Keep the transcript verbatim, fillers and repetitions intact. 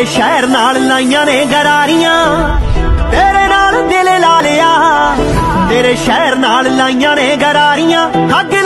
तेरे शहर नाल लाइयां ने गरारियां, तेरे नाल दिल ला लिया, तेरे शहर नाल लाइयां ने गरारियां।